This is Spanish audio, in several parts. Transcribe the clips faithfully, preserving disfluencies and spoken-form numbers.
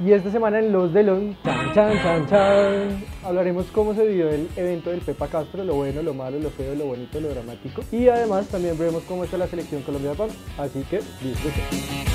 Y esta semana en Los Delon, chan, chan, chan, chan, hablaremos cómo se vivió el evento del Pepa Castro, lo bueno, lo malo, lo feo, lo bonito, lo dramático. Y además también veremos cómo está la selección Colombia de P A M. Así que disfruten.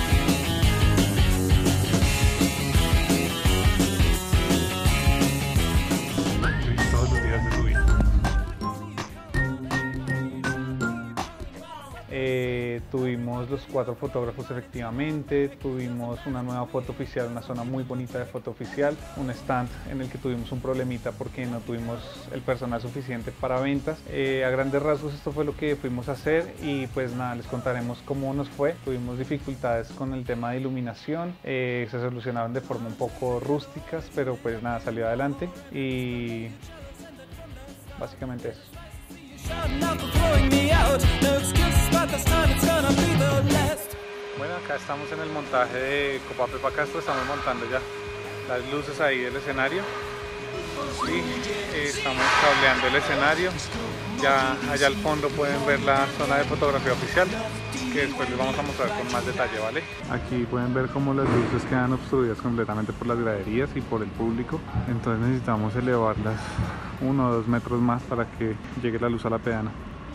Eh, tuvimos los cuatro fotógrafos efectivamente, tuvimos una nueva foto oficial, una zona muy bonita de foto oficial, un stand en el que tuvimos un problemita porque no tuvimos el personal suficiente para ventas. Eh, a grandes rasgos esto fue lo que fuimos a hacer y pues nada, les contaremos cómo nos fue. Tuvimos dificultades con el tema de iluminación, eh, se solucionaron de forma un poco rústicas, pero pues nada, salió adelante y básicamente eso. Bueno, acá estamos en el montaje de Copa Pepa Castro, estamos montando ya las luces ahí del escenario y eh, estamos cableando el escenario. Ya allá al fondo pueden ver la zona de fotografía oficial, que después les vamos a mostrar con más detalle, ¿vale? Aquí pueden ver cómo las luces quedan obstruidas completamente por las graderías y por el público, entonces necesitamos elevarlas uno o dos metros más para que llegue la luz a la peana.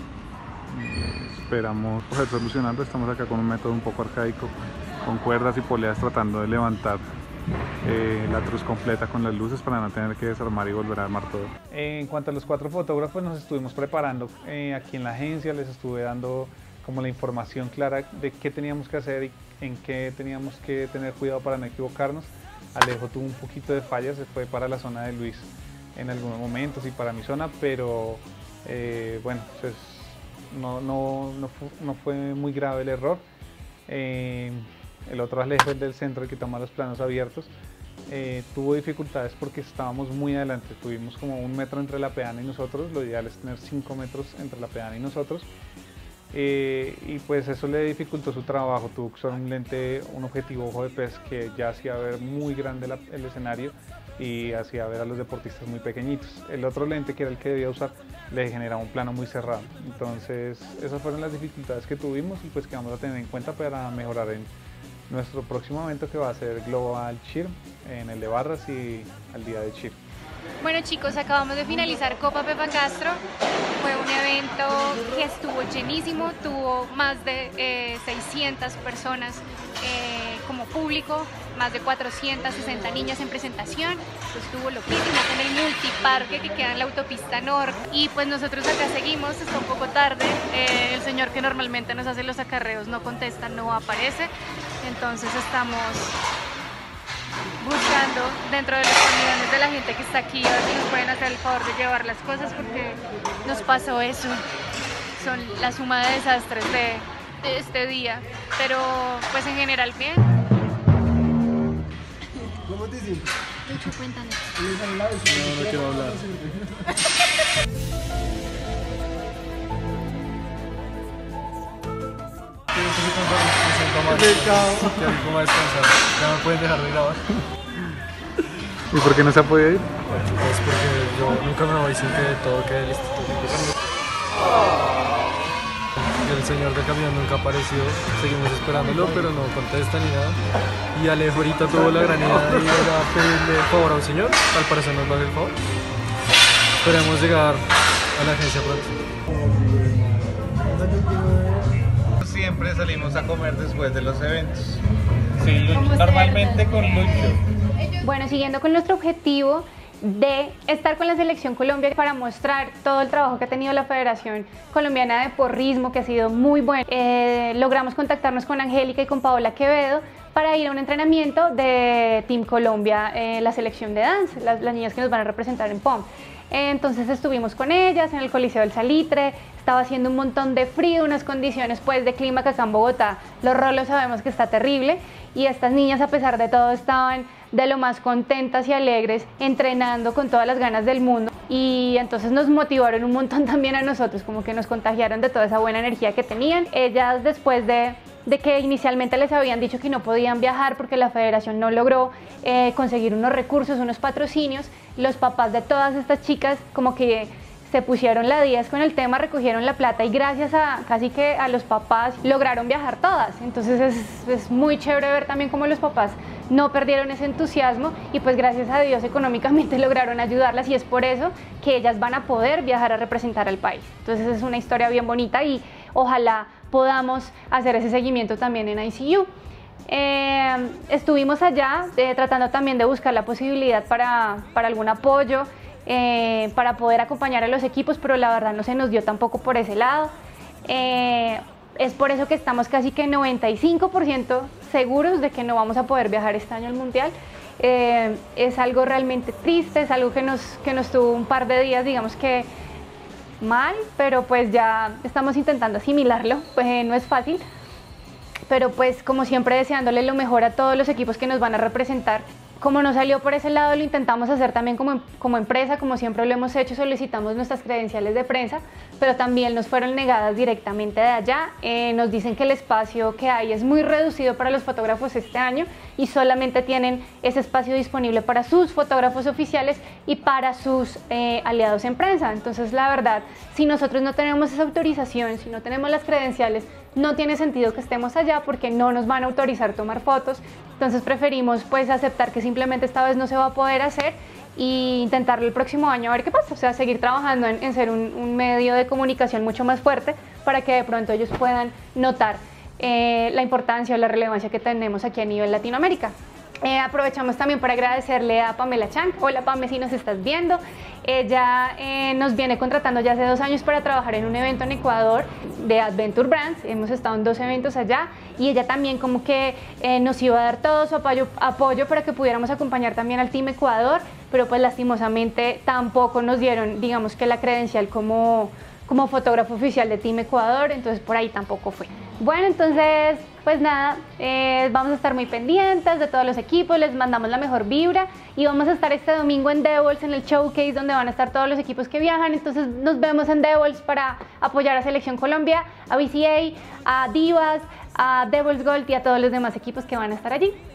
Esperamos poder solucionarlo. Estamos acá con un método un poco arcaico, con cuerdas y poleas, tratando de levantar eh, la truz completa con las luces para no tener que desarmar y volver a armar todo. En cuanto a los cuatro fotógrafos, nos estuvimos preparando eh, aquí en la agencia, les estuve dando como la información clara de qué teníamos que hacer y en qué teníamos que tener cuidado para no equivocarnos. Alejo tuvo un poquito de fallas, se fue para la zona de Luis en algunos momentos y para mi zona, pero eh, bueno, pues no, no, no, fue, no fue muy grave el error. Eh, el otro Alejo, el del centro, el que toma los planos abiertos, eh, tuvo dificultades porque estábamos muy adelante, tuvimos como un metro entre la peana y nosotros, lo ideal es tener cinco metros entre la peana y nosotros. Eh, y pues eso le dificultó su trabajo, tuvo que usar un lente, un objetivo ojo de pez que ya hacía ver muy grande la, el escenario y hacía ver a los deportistas muy pequeñitos. El otro lente, que era el que debía usar, le generaba un plano muy cerrado. Entonces esas fueron las dificultades que tuvimos y pues que vamos a tener en cuenta para mejorar en nuestro próximo evento, que va a ser Global Cheer, en el de barras y al día de Cheer. Bueno chicos, acabamos de finalizar Copa Pepa Castro. Fue un evento que estuvo llenísimo, tuvo más de eh, seiscientas personas eh, como público, más de cuatrocientas sesenta niñas en presentación. Estuvo loquísimo con el multiparque que queda en la autopista norte. Y pues nosotros acá seguimos, está un poco tarde. Eh, el señor que normalmente nos hace los acarreos no contesta, no aparece. Entonces estamos buscando dentro de los camiones de la gente que está aquí a ver si nos pueden hacer el favor de llevar las cosas, porque nos pasó eso. Son la suma de desastres de, de este día, pero pues en general bien. ¿Cómo te sientes? Lucho, cuéntanos. No, no quiero hablar. ¿Cómo descansar? Ya me pueden dejar de grabar. ¿Y por qué no se ha podido ir? Pues porque yo nunca me voy sin que todo quede listo. El señor de camión nunca apareció, seguimos esperándolo, pero no contesta ni nada. Y Alejo ahorita tuvo la gran idea de ir a pedirle el favor a un señor, al parecer nos va a hacer el favor. Esperemos llegar a la agencia pronto. Siempre salimos a comer después de los eventos. Sí, Lucho, normalmente con Lucho. Bueno, siguiendo con nuestro objetivo de estar con la Selección Colombia para mostrar todo el trabajo que ha tenido la Federación Colombiana de Porrismo, que ha sido muy bueno, eh, logramos contactarnos con Angélica y con Paola Quevedo para ir a un entrenamiento de Team Colombia, eh, la selección de danza, las, las niñas que nos van a representar en P O M. Entonces estuvimos con ellas en el Coliseo del Salitre, estaba haciendo un montón de frío, unas condiciones pues de clima que acá en Bogotá, los rolos sabemos que está terrible, y estas niñas a pesar de todo estaban de lo más contentas y alegres, entrenando con todas las ganas del mundo, y entonces nos motivaron un montón también a nosotros, como que nos contagiaron de toda esa buena energía que tenían. Ellas, después de de que inicialmente les habían dicho que no podían viajar porque la federación no logró eh, conseguir unos recursos, unos patrocinios, los papás de todas estas chicas como que se pusieron la diez con el tema, recogieron la plata y gracias a casi que a los papás lograron viajar todas. Entonces es, es muy chévere ver también cómo los papás no perdieron ese entusiasmo y pues gracias a Dios económicamente lograron ayudarlas y es por eso que ellas van a poder viajar a representar al país. Entonces es una historia bien bonita y ojalá podamos hacer ese seguimiento también en I C U. Eh, estuvimos allá eh, tratando también de buscar la posibilidad para, para algún apoyo, eh, para poder acompañar a los equipos, pero la verdad no se nos dio tampoco por ese lado. Eh, es por eso que estamos casi que noventa y cinco por ciento seguros de que no vamos a poder viajar este año al Mundial. Eh, es algo realmente triste, es algo que nos, que nos tuvo un par de días, digamos que mal, pero pues ya estamos intentando asimilarlo, pues eh, no es fácil. Pero pues como siempre deseándole lo mejor a todos los equipos que nos van a representar. Como no salió por ese lado, lo intentamos hacer también como, como empresa, como siempre lo hemos hecho, solicitamos nuestras credenciales de prensa, pero también nos fueron negadas directamente de allá. Eh, nos dicen que el espacio que hay es muy reducido para los fotógrafos este año y solamente tienen ese espacio disponible para sus fotógrafos oficiales y para sus eh, aliados en prensa. Entonces la verdad, si nosotros no tenemos esa autorización, si no tenemos las credenciales, no tiene sentido que estemos allá porque no nos van a autorizar tomar fotos. Entonces preferimos pues aceptar que simplemente esta vez no se va a poder hacer e intentarlo el próximo año a ver qué pasa, o sea, seguir trabajando en, en ser un, un medio de comunicación mucho más fuerte para que de pronto ellos puedan notar eh, la importancia o la relevancia que tenemos aquí a nivel Latinoamérica. Eh, aprovechamos también para agradecerle a Pamela Chang. Hola Pame, si nos estás viendo. Ella eh, nos viene contratando ya hace dos años para trabajar en un evento en Ecuador de Adventure Brands. Hemos estado en dos eventos allá y ella también como que eh, nos iba a dar todo su apoyo, apoyo para que pudiéramos acompañar también al Team Ecuador, pero pues lastimosamente tampoco nos dieron, digamos que la credencial como, como fotógrafo oficial de Team Ecuador, entonces por ahí tampoco fue. Bueno, entonces pues nada, eh, vamos a estar muy pendientes de todos los equipos, les mandamos la mejor vibra y vamos a estar este domingo en Devils en el showcase donde van a estar todos los equipos que viajan. Entonces nos vemos en Devils para apoyar a Selección Colombia, a B C A, a Divas, a Devils Gold y a todos los demás equipos que van a estar allí.